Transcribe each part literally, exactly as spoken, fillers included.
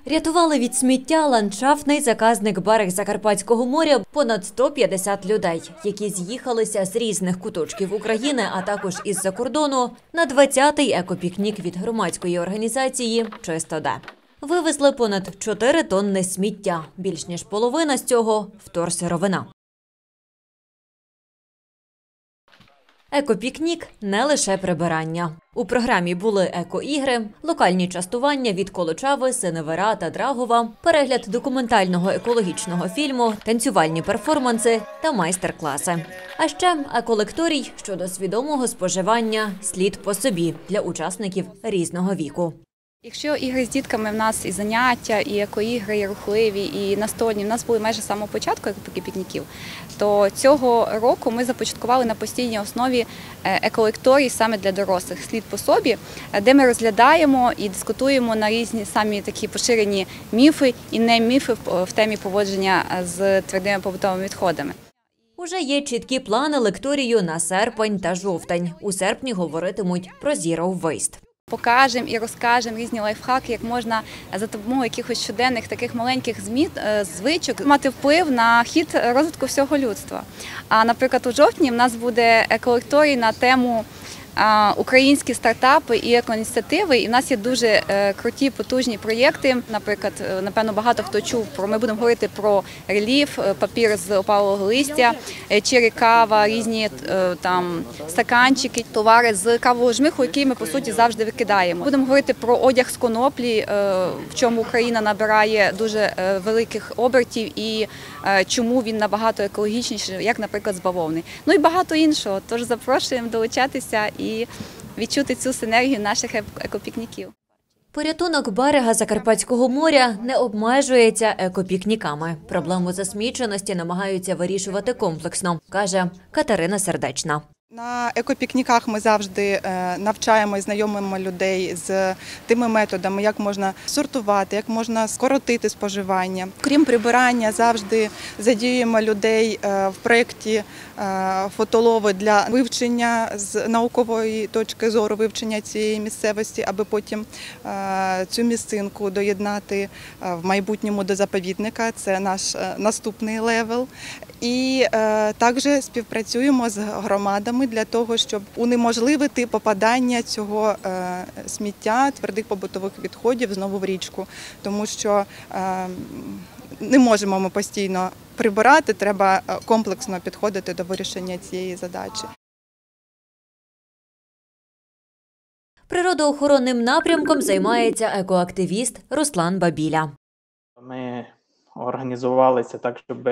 Рятували від сміття ландшафтний заказник «Берег Закарпатського моря» понад сто п'ятдесят людей, які з'їхалися з різних куточків України, а також із-за кордону, на двадцятий екопікнік від громадської організації «Чистоде». Вивезли понад чотири тонни сміття, більш ніж половина з цього – вторсировина. Екопікнік – не лише прибирання. У програмі були екоігри, локальні частування від Колочави, Синевира та Драгова, перегляд документального екологічного фільму, танцювальні перформанси та майстер-класи. А ще еколекторій щодо свідомого споживання «Слід по собі» для учасників різного віку. Якщо ігри з дітками в нас і заняття, і екоігри, і рухливі, і настольні, в нас були майже з самого початку екопікніків, то цього року ми започаткували на постійній основі еколекторій саме для дорослих «Слід по собі», де ми розглядаємо і дискутуємо на різні самі такі поширені міфи і не міфи в темі поводження з твердими побутовими відходами. Уже є чіткі плани лекторію на серпень та жовтень. У серпні говоритимуть про «Zero Waste». Покажемо і розкажемо різні лайфхаки, як можна за допомогою якихось щоденних таких маленьких змін, звичок мати вплив на хід розвитку всього людства. А, наприклад, у жовтні в нас буде еколекторій на тему українські стартапи і екоініціативи. І в нас є дуже круті, потужні проєкти. Наприклад, напевно, багато хто чув про, ми будемо говорити про реліф, папір з опалого листя, чирі кава, різні там стаканчики, товари з кавового жмиху, які ми, по суті, завжди викидаємо. Будемо говорити про одяг з коноплі, в чому Україна набирає дуже великих обертів і чому він набагато екологічніший, як, наприклад, з бавовни. Ну і багато іншого. Тож запрошуємо долучатися і відчути цю синергію наших екопікніків. Порятунок берега Закарпатського моря не обмежується екопікніками. Проблему засміченості намагаються вирішувати комплексно, каже Катерина Сердечна. На екопікніках ми завжди навчаємо і знайомимо людей з тими методами, як можна сортувати, як можна скоротити споживання. Крім прибирання, завжди задіюємо людей в проєкті «Фотолови» для вивчення з наукової точки зору, вивчення цієї місцевості, аби потім цю місцинку доєднати в майбутньому до заповідника. Це наш наступний левел. І також співпрацюємо з громадами для того, щоб унеможливити попадання цього сміття, твердих побутових відходів знову в річку. Тому що не можемо ми постійно прибирати, треба комплексно підходити до вирішення цієї задачі. Природоохоронним напрямком займається екоактивіст Руслан Бабіля. Ми організувалися так, щоб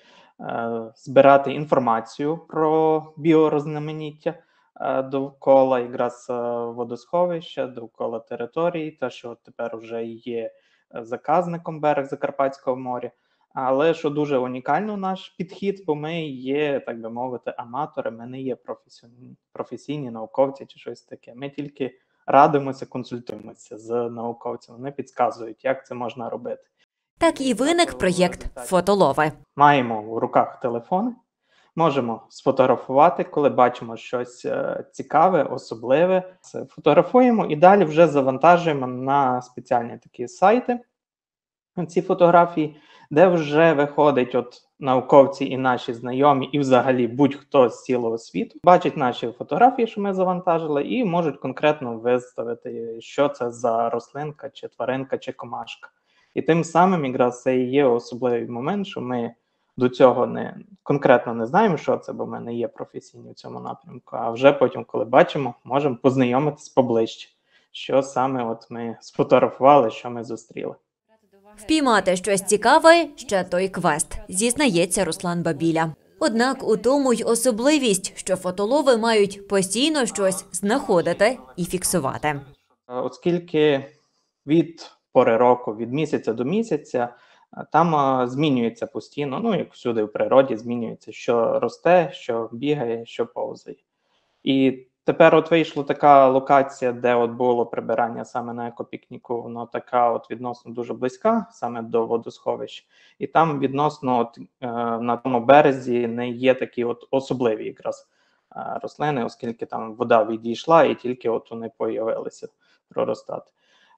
збирати інформацію про біорозноманіття довкола якраз водосховища, довкола території, те, що тепер вже є заказником берег Закарпатського моря. Але що дуже унікально наш підхід, бо ми є, так би мовити, аматори, ми не є професійні, професійні науковці чи щось таке. Ми тільки радимося, консультуємося з науковцями, вони підказують, як це можна робити. Так і виник проєкт «Фотолови». Маємо в руках телефони, можемо сфотографувати, коли бачимо щось цікаве, особливе. Фотографуємо і далі вже завантажуємо на спеціальні такі сайти ці фотографії, де вже виходить от науковці і наші знайомі, і взагалі будь-хто з цілого світу, бачать наші фотографії, що ми завантажили, і можуть конкретно виставити, що це за рослинка, чи тваринка, чи комашка. І тим самим якраз це і є особливий момент, що ми до цього не конкретно не знаємо, що це, бо ми не є професійні в цьому напрямку, а вже потім, коли бачимо, можемо познайомитись поближче, що саме от ми сфотографували, що ми зустріли. Впіймати щось цікаве – ще той квест, зізнається Руслан Бабіля. Однак у тому й особливість, що фотолови мають постійно щось знаходити і фіксувати. Оскільки від пори року, від місяця до місяця, там а, змінюється постійно, ну як всюди в природі змінюється, що росте, що бігає, що повзає. І тепер от вийшла така локація, де от було прибирання саме на екопікніку, воно така от відносно дуже близька, саме до водосховища. І там відносно от, е, на тому березі не є такі от особливі якраз е, рослини, оскільки там вода відійшла і тільки от вони появилися проростати.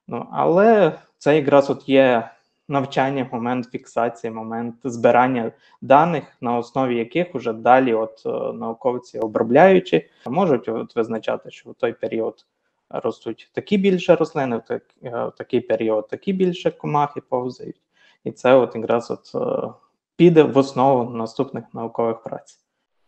Ну, але це якраз от є навчання, момент фіксації, момент збирання даних, на основі яких уже далі от е, науковці, обробляючи, можуть от визначати, що в той період ростуть такі більше рослини, в, так, е, в такий період такі більше комахи повзають. І це от якраз от е, піде в основу наступних наукових праць.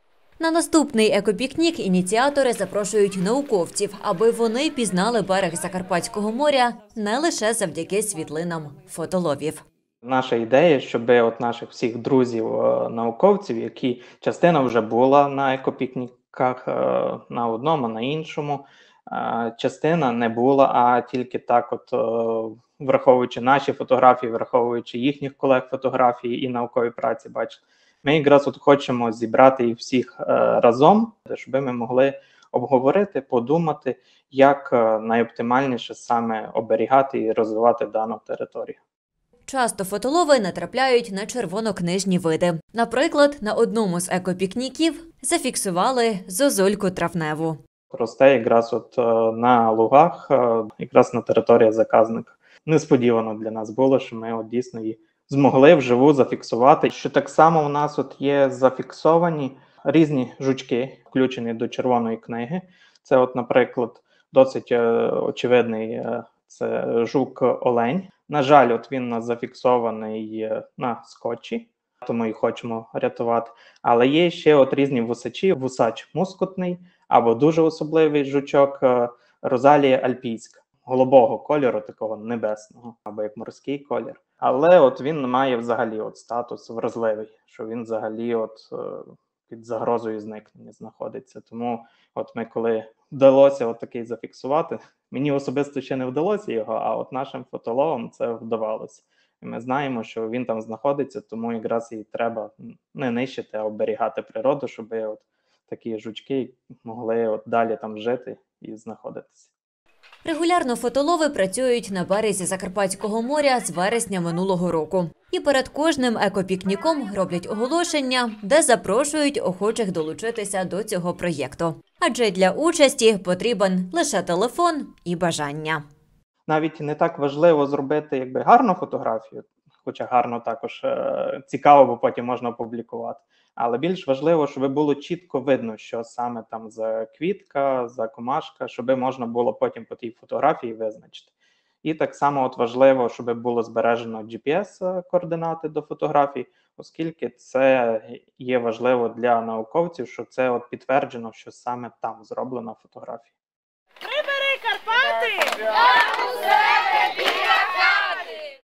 На наступний екопікнік ініціатори запрошують науковців, аби вони пізнали берег Закарпатського моря не лише завдяки світлинам фотоловів. Наша ідея, щоб от наших всіх друзів-науковців, які частина вже була на екопікніках, е, на одному, на іншому, е, частина не була, а тільки так от, е, враховуючи наші фотографії, враховуючи їхніх колег фотографії і наукові праці, бачили. Ми якраз от хочемо зібрати їх всіх е, разом, щоб ми могли обговорити, подумати, як е, найоптимальніше саме оберігати і розвивати дану територію. Часто фотолови натрапляють на червонокнижні види. Наприклад, на одному з екопікніків зафіксували зозульку травневу. Росте якраз от е, на лугах, е, якраз на території заказника. Несподівано для нас було, що ми от дійсно її змогли вживу зафіксувати. Що так само у нас от є зафіксовані різні жучки, включені до червоної книги. Це от, наприклад, досить е, очевидний е, це жук-олень. На жаль, от він у нас зафіксований е, на скотчі, тому і хочемо рятувати. Але є ще от різні вусачі, вусач мускутний або дуже особливий жучок е, розалія альпійська, голубого кольору, такого небесного, або як морський колір. Але от він має взагалі от статус вразливий, що він взагалі от е, під загрозою зникнення знаходиться. Тому от ми коли вдалося от такий зафіксувати, мені особисто ще не вдалося його, а от нашим фотоловам це вдавалося. І ми знаємо, що він там знаходиться, тому якраз і треба не нищити, а оберігати природу, щоб от такі жучки могли от далі там жити і знаходитися. Регулярно фотолови працюють на березі Закарпатського моря з вересня минулого року. І перед кожним екопікніком роблять оголошення, де запрошують охочих долучитися до цього проєкту. Адже для участі потрібен лише телефон і бажання. Навіть не так важливо зробити якби гарну фотографію, хоча гарно також е- цікаво, бо потім можна опублікувати. Але більш важливо, щоб було чітко видно, що саме там за квітка, за комашка, щоб можна було потім по тій фотографії визначити. І так само от важливо, щоб було збережено джі пі ес-координати до фотографій, оскільки це є важливо для науковців, що це от підтверджено, що саме там зроблена фотографія. Прибери Карпати! Я у себе біля хати!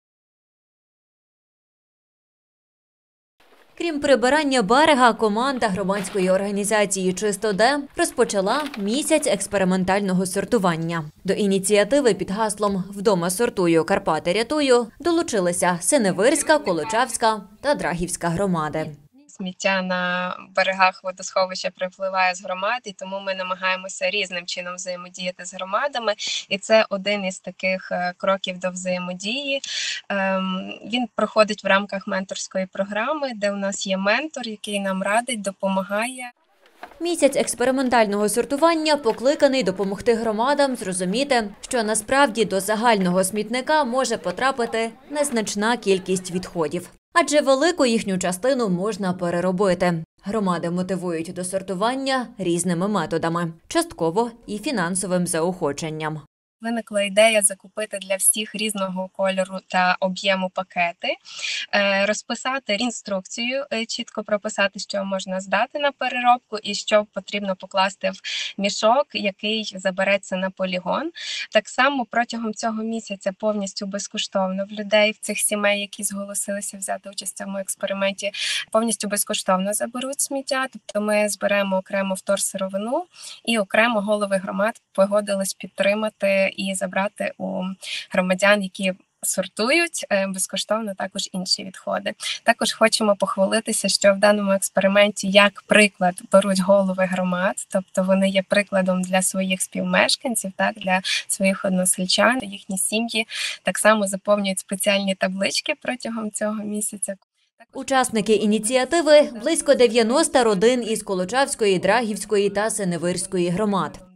Крім прибирання берега, команда громадської організації «Чисто.Де» розпочала місяць експериментального сортування. До ініціативи під гаслом «Вдома сортую, Карпати рятую» долучилися Синевирська, Колочавська та Драгівська громади. Сміття на берегах водосховища припливає з громад, і тому ми намагаємося різним чином взаємодіяти з громадами. І це один із таких кроків до взаємодії. Він проходить в рамках менторської програми, де у нас є ментор, який нам радить, допомагає. Місяць експериментального сортування покликаний допомогти громадам зрозуміти, що насправді до загального смітника може потрапити незначна кількість відходів. Адже велику їхню частину можна переробити. Громади мотивують до сортування різними методами – частково і фінансовим заохоченням. Виникла ідея закупити для всіх різного кольору та об'єму пакети, розписати інструкцію, чітко прописати, що можна здати на переробку і що потрібно покласти в мішок, який забереться на полігон. Так само протягом цього місяця повністю безкоштовно в людей, в цих сімей, які зголосилися взяти участь в цьому експерименті, повністю безкоштовно заберуть сміття. Тобто ми зберемо окремо вторсировину і окремо голови громад погодились підтримати і забрати у громадян, які сортують безкоштовно також інші відходи. Також хочемо похвалитися, що в даному експерименті як приклад беруть голови громад, тобто вони є прикладом для своїх співмешканців, так, для своїх односельчан, їхні сім'ї так само заповнюють спеціальні таблички протягом цього місяця. Учасники ініціативи – близько дев'яноста родин із Колочавської, Драгівської та Синевирської громад.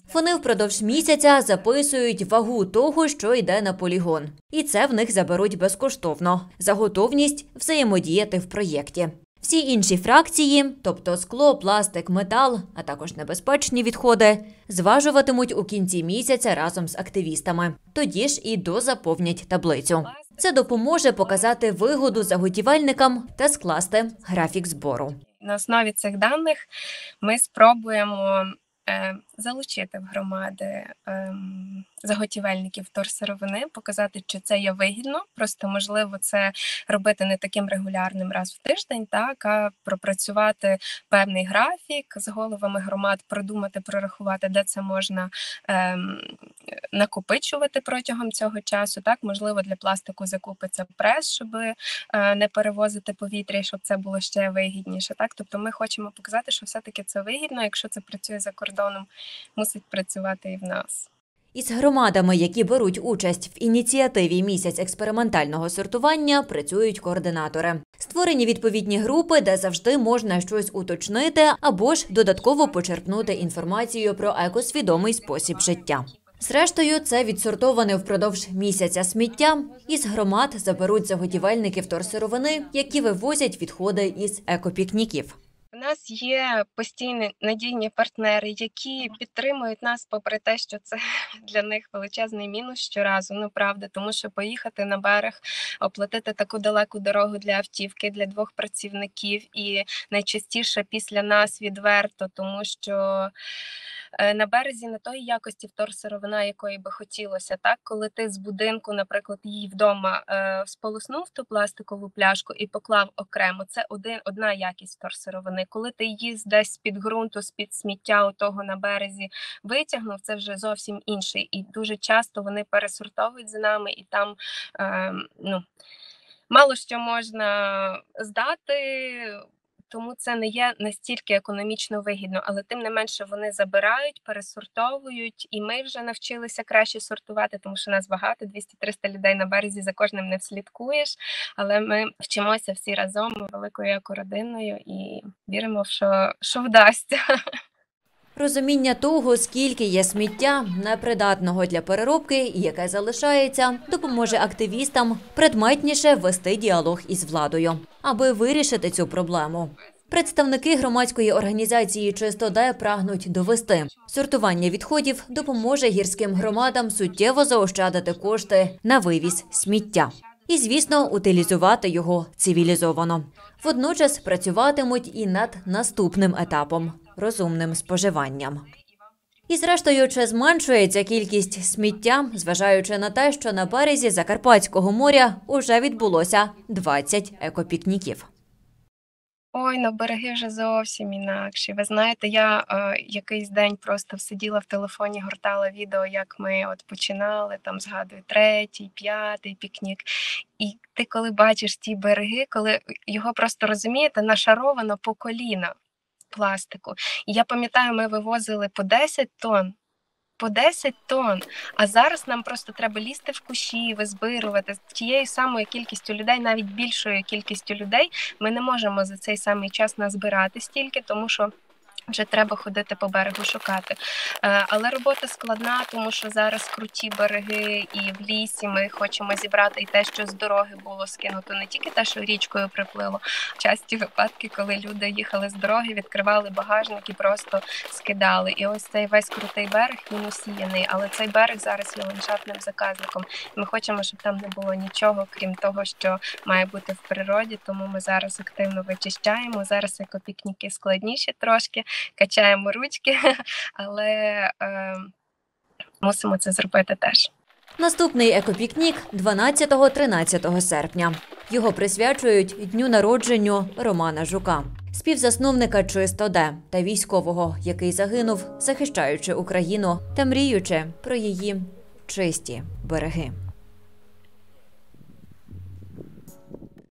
Вони впродовж місяця записують вагу того, що йде на полігон. І це в них заберуть безкоштовно за готовність взаємодіяти в проєкті. Всі інші фракції, тобто скло, пластик, метал, а також небезпечні відходи, зважуватимуть у кінці місяця разом з активістами. Тоді ж і дозаповнять таблицю. Це допоможе показати вигоду заготівельникам та скласти графік збору. На основі цих даних ми спробуємо залучити в громади ем, заготівельників вторсировини, показати, що це є вигідно, просто можливо це робити не таким регулярним раз в тиждень, так, а пропрацювати певний графік з головами громад, продумати, прорахувати, де це можна ем, накопичувати протягом цього часу. Так, можливо, для пластику закупиться прес, щоб е, не перевозити повітря, щоб це було ще вигідніше. Так, тобто ми хочемо показати, що все-таки це вигідно, якщо це працює за кордоном, мусить працювати і в нас. Із громадами, які беруть участь в ініціативі «Місяць експериментального сортування», працюють координатори. Створені відповідні групи, де завжди можна щось уточнити або ж додатково почерпнути інформацію про екосвідомий спосіб життя. Зрештою, це відсортоване впродовж місяця сміття. Із громад заберуть заготівельники вторсировини, які вивозять відходи із екопікніків. У нас є постійні надійні партнери, які підтримують нас, попри те, що це для них величезний мінус щоразу, ну правда, тому що поїхати на берег, оплатити таку далеку дорогу для автівки, для двох працівників і найчастіше після нас відверто, тому що на березі не тої якості вторсировина, якої би хотілося, так, коли ти з будинку, наприклад, її вдома е, сполоснув ту пластикову пляшку і поклав окремо, це один, одна якість вторсировини. Коли ти її десь з-під ґрунту, з-під сміття у того на березі витягнув, це вже зовсім інший. І дуже часто вони пересортовують за нами, і там, е, ну, мало що можна здати, тому це не є настільки економічно вигідно, але тим не менше вони забирають, пересортовують, і ми вже навчилися краще сортувати, тому що нас багато, двісті-триста людей на березі, за кожним не вслідкуєш, але ми вчимося всі разом великою екородиною і віримо, що, що вдасться. Розуміння того, скільки є сміття, непридатного для переробки і яке залишається, допоможе активістам предметніше вести діалог із владою, аби вирішити цю проблему. Представники громадської організації «Чистоде» прагнуть довести. Сортування відходів допоможе гірським громадам суттєво заощадити кошти на вивіз сміття. І, звісно, утилізувати його цивілізовано. Водночас працюватимуть і над наступним етапом – розумним споживанням. І зрештою, чи зменшується кількість сміття, зважаючи на те, що на березі Закарпатського моря уже відбулося двадцять екопікніків. Ой, на береги вже зовсім інакші. Ви знаєте, я е, якийсь день просто сиділа в телефоні, гортала відео, як ми от починали, там згадую, третій, п'ятий пікнік. І ти коли бачиш ті береги, коли його просто, розумієте, нашаровано по коліна пластику. І я пам'ятаю, ми вивозили по десять тонн. По десять тонн. А зараз нам просто треба лізти в кущі, визбирувати. З тією самою кількістю людей, навіть більшою кількістю людей, ми не можемо за цей самий час назбирати стільки, тому що вже треба ходити по берегу шукати. Але робота складна, тому що зараз круті береги і в лісі ми хочемо зібрати і те, що з дороги було скинуто, не тільки те, що річкою приплило. Часті випадки, коли люди їхали з дороги, відкривали багажник і просто скидали. І ось цей весь крутий берег, він усіяний, але цей берег зараз є ландшафтним заказником. Ми хочемо, щоб там не було нічого, крім того, що має бути в природі, тому ми зараз активно вичищаємо. Зараз екопікніки складніші трошки, качаємо ручки, але е, мусимо це зробити теж. Наступний екопікнік – дванадцятого-тринадцятого серпня. Його присвячують дню народженню Романа Жука, співзасновника «Чистоде» та військового, який загинув, захищаючи Україну та мріючи про її чисті береги.